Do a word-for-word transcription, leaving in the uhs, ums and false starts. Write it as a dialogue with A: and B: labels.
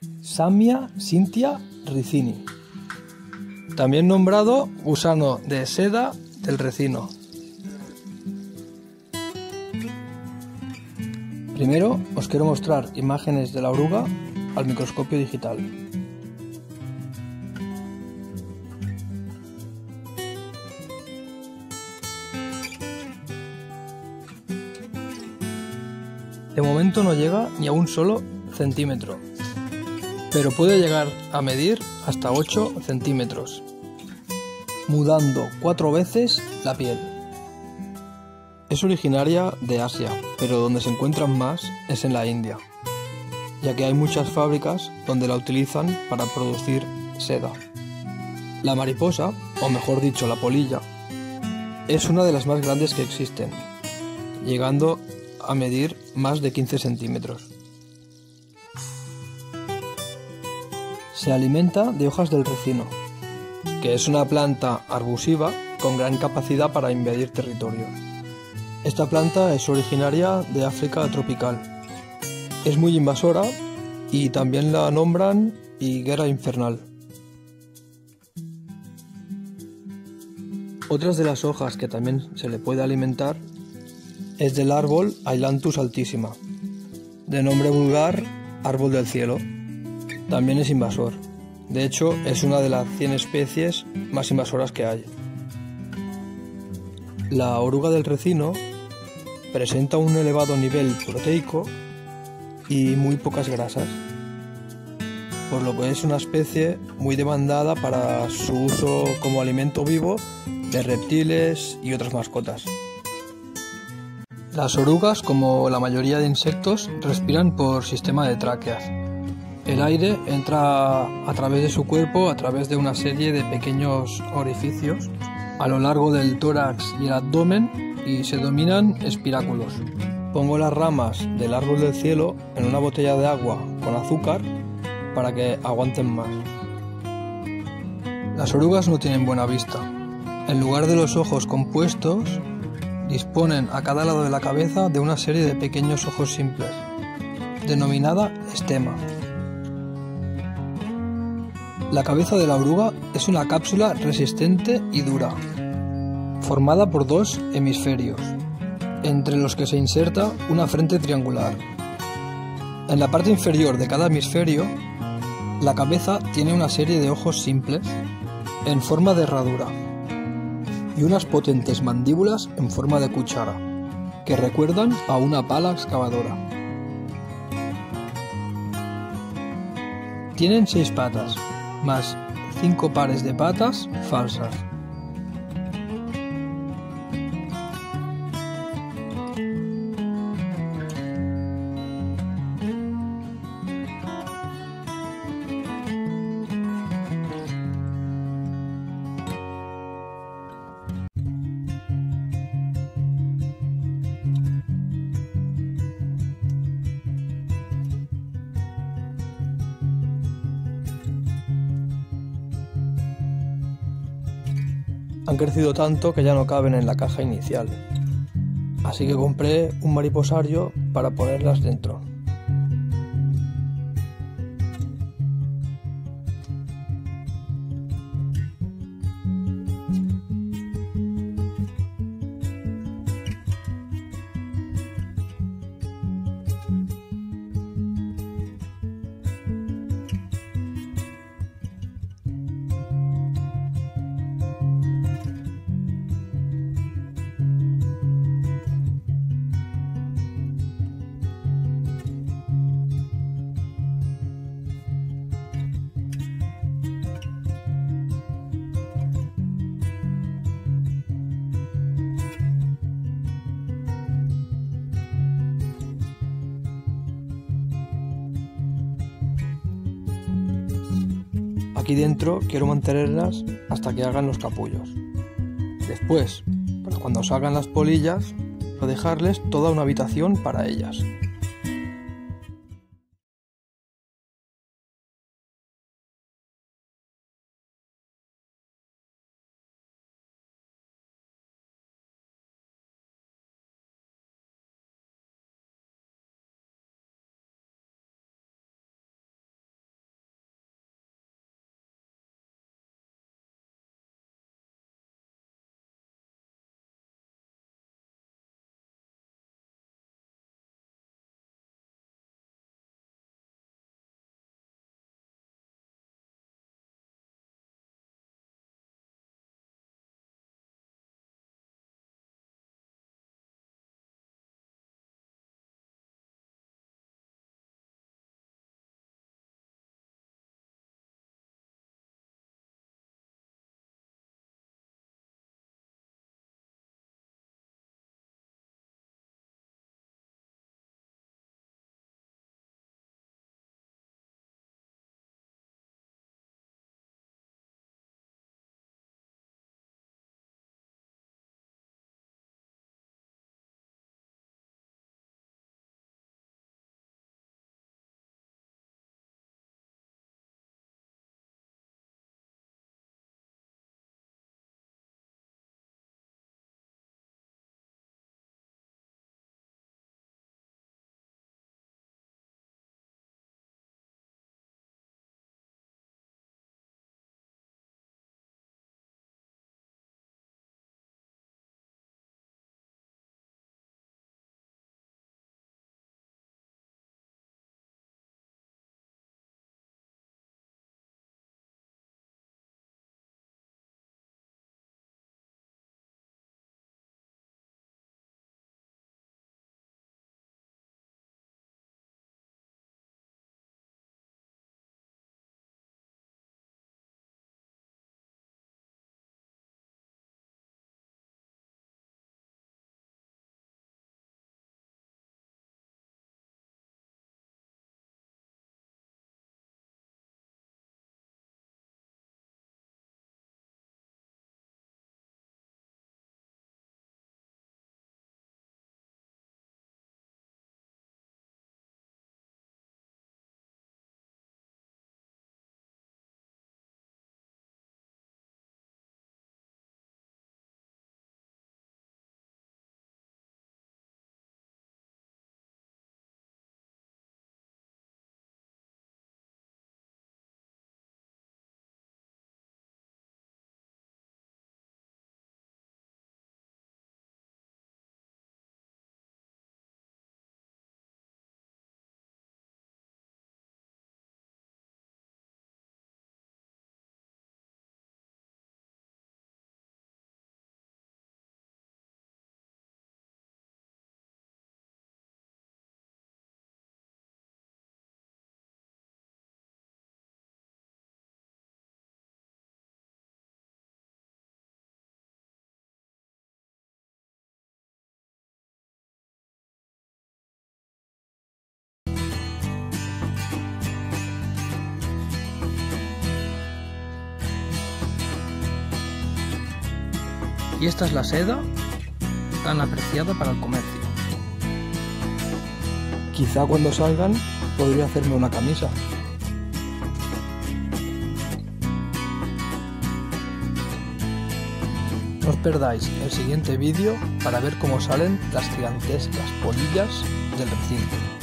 A: Samia cynthia ricini, también nombrado gusano de seda del recino. Primero os quiero mostrar imágenes de la oruga al microscopio digital. De momento no llega ni a un solo centímetro, pero puede llegar a medir hasta ocho centímetros, mudando cuatro veces la piel. Es originaria de Asia, pero donde se encuentran más es en la India, ya que hay muchas fábricas donde la utilizan para producir seda. La mariposa, o mejor dicho la polilla, es una de las más grandes que existen, llegando a medir más de quince centímetros. Se alimenta de hojas del recino, que es una planta arbusiva con gran capacidad para invadir territorios. Esta planta es originaria de África tropical. Es muy invasora y también la nombran higuera infernal. Otras de las hojas que también se le puede alimentar es del árbol Ailanthus altissima, de nombre vulgar árbol del cielo. También es invasor. De hecho, es una de las cien especies más invasoras que hay. La oruga del recino presenta un elevado nivel proteico y muy pocas grasas, por lo que es una especie muy demandada para su uso como alimento vivo de reptiles y otras mascotas. Las orugas, como la mayoría de insectos, respiran por sistema de tráqueas. El aire entra a través de su cuerpo a través de una serie de pequeños orificios a lo largo del tórax y el abdomen y se denominan espiráculos. Pongo las ramas del árbol del cielo en una botella de agua con azúcar para que aguanten más. Las orugas no tienen buena vista. En lugar de los ojos compuestos, disponen a cada lado de la cabeza de una serie de pequeños ojos simples, denominada estema. La cabeza de la oruga es una cápsula resistente y dura, formada por dos hemisferios, entre los que se inserta una frente triangular. En la parte inferior de cada hemisferio, la cabeza tiene una serie de ojos simples, en forma de herradura, y unas potentes mandíbulas en forma de cuchara, que recuerdan a una pala excavadora. Tienen seis patas, más cinco pares de patas falsas. Han crecido tanto que ya no caben en la caja inicial, así que compré un mariposario para ponerlas dentro. Aquí dentro quiero mantenerlas hasta que hagan los capullos. Después, para cuando salgan las polillas, dejarles toda una habitación para ellas. Y esta es la seda tan apreciada para el comercio. Quizá cuando salgan podría hacerme una camisa. No os perdáis el siguiente vídeo para ver cómo salen las gigantescas polillas del recinto.